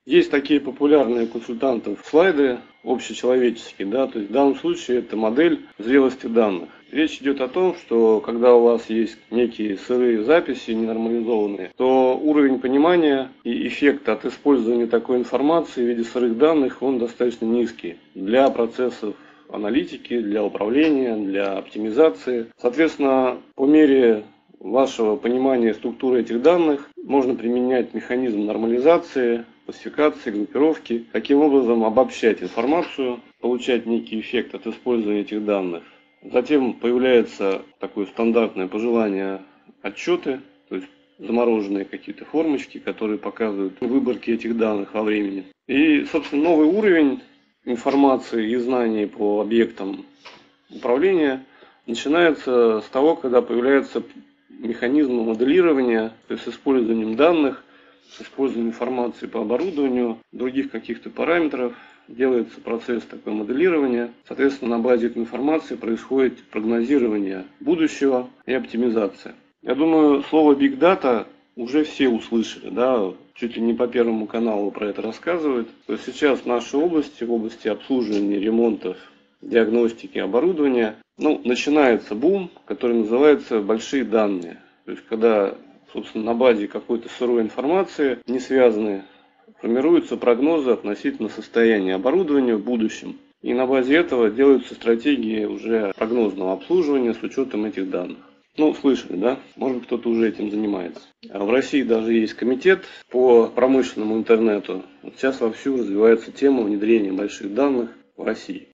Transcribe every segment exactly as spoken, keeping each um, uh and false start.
Есть такие популярные консультантов слайды общечеловеческие, да, то есть в данном случае это модель зрелости данных. Речь идет о том, что когда у вас есть некие сырые записи, ненормализованные, то уровень понимания и эффекта от использования такой информации в виде сырых данных, он достаточно низкий для процессов аналитики, для управления, для оптимизации. Соответственно, по мере вашего понимания структуры этих данных можно применять механизм нормализации, классификации, группировки, таким образом обобщать информацию, получать некий эффект от использования этих данных. Затем появляется такое стандартное пожелание отчеты, то есть замороженные какие-то формочки, которые показывают выборки этих данных во времени. И, собственно, новый уровень информации и знаний по объектам управления начинается с того, когда появляются механизмы моделирования, то есть с использованием данных, с использованием информации по оборудованию, других каких-то параметров, делается процесс такое моделирования. Соответственно, на базе этой информации происходит прогнозирование будущего и оптимизация. Я думаю, слово Big Data уже все услышали, да, чуть ли не по Первому каналу про это рассказывают. То есть сейчас в нашей области, в области обслуживания, ремонтов, диагностики, оборудования, ну, начинается бум, который называется большие данные. То есть когда, собственно, на базе какой-то сырой информации, не связанной, формируются прогнозы относительно состояния оборудования в будущем. И на базе этого делаются стратегии уже прогнозного обслуживания с учетом этих данных. Ну, слышали, да? Может быть, кто-то уже этим занимается. А в России даже есть комитет по промышленному интернету. Вот сейчас вовсю развивается тема внедрения больших данных в России.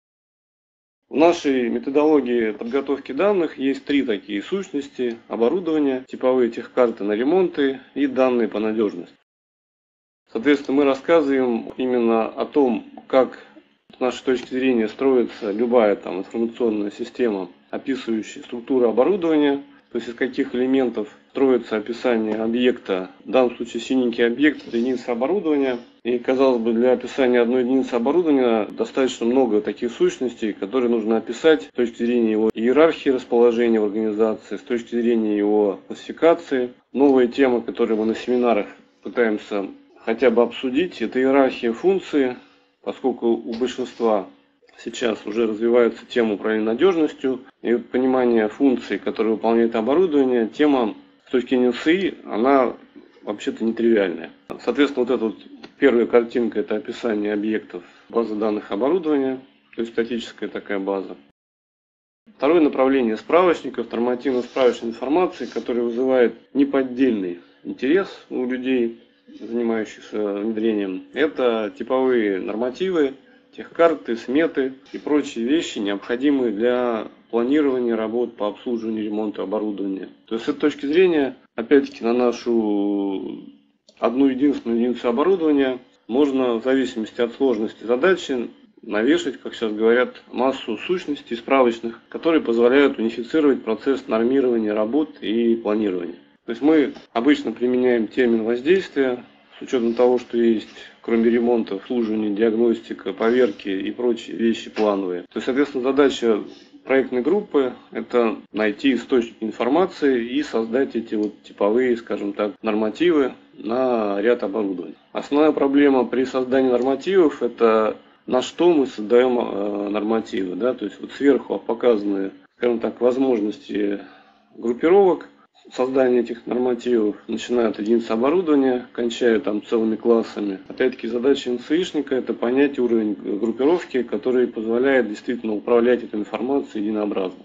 В нашей методологии подготовки данных есть три такие сущности: оборудование, типовые техкарты на ремонты и данные по надежности. Соответственно, мы рассказываем именно о том, как с нашей точки зрения строится любая там информационная система, описывающая структуру оборудования, то есть из каких элементов строится описание объекта. В данном случае синенький объект – это единица оборудования. И, казалось бы, для описания одной единицы оборудования достаточно много таких сущностей, которые нужно описать с точки зрения его иерархии расположения в организации, с точки зрения его классификации. Новая тема, которую мы на семинарах пытаемся хотя бы обсудить, это иерархия функций, поскольку у большинства сейчас уже развивается тема управления надежностью, и понимание функций, которые выполняет оборудование, тема с точки зрения СИ, она вообще-то нетривиальная. Соответственно, вот эта вот первая картинка – это описание объектов базы данных оборудования, то есть статическая такая база. Второе направление справочников, нормативно-справочной информации, которая вызывает неподдельный интерес у людей, занимающихся внедрением. Это типовые нормативы, техкарты, сметы и прочие вещи, необходимые для планирования работ по обслуживанию, ремонту оборудования. То есть с этой точки зрения, опять-таки, на нашу одну единственную единицу оборудования можно в зависимости от сложности задачи навешать, как сейчас говорят, массу сущностей справочных, которые позволяют унифицировать процесс нормирования работ и планирования. То есть мы обычно применяем термин воздействия с учетом того, что есть, кроме ремонта, обслуживания, диагностика, поверки и прочие вещи плановые. То есть, соответственно, задача проектной группы – это найти источник информации и создать эти вот типовые, скажем так, нормативы на ряд оборудования. Основная проблема при создании нормативов – это на что мы создаем э, нормативы. Да? То есть вот сверху показаны, скажем так, возможности группировок создания этих нормативов, начиная от единицы оборудования, кончая там целыми классами. Опять-таки задача эн эс и-шника – это понять уровень группировки, который позволяет действительно управлять этой информацией единообразно.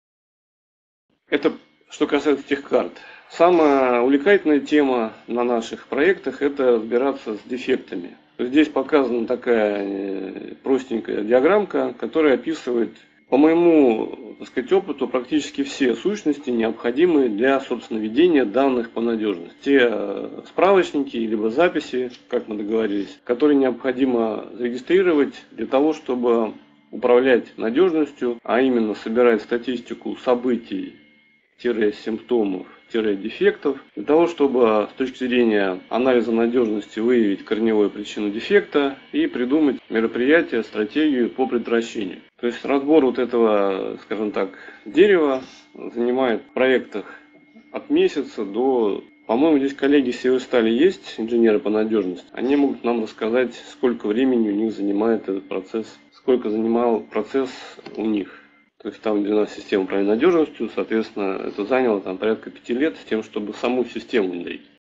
Это что касается техкарт. Самая увлекательная тема на наших проектах – это разбираться с дефектами. Здесь показана такая простенькая диаграммка, которая описывает, по моему, так сказать, опыту, практически все сущности, необходимые для, собственно, ведения данных по надежности. Те справочники, либо записи, как мы договорились, которые необходимо зарегистрировать для того, чтобы управлять надежностью, а именно собирать статистику событий, симптомов, дефектов, для того, чтобы с точки зрения анализа надежности выявить корневую причину дефекта и придумать мероприятие, стратегию по предотвращению. То есть разбор вот этого, скажем так, дерева занимает в проектах от месяца до По-моему, здесь коллеги Северстали есть, инженеры по надежности. Они могут нам рассказать, сколько времени у них занимает этот процесс, сколько занимал процесс у них. То есть там, где у нас система управления надежностью, соответственно, это заняло там порядка пяти лет с тем, чтобы саму систему внедрить.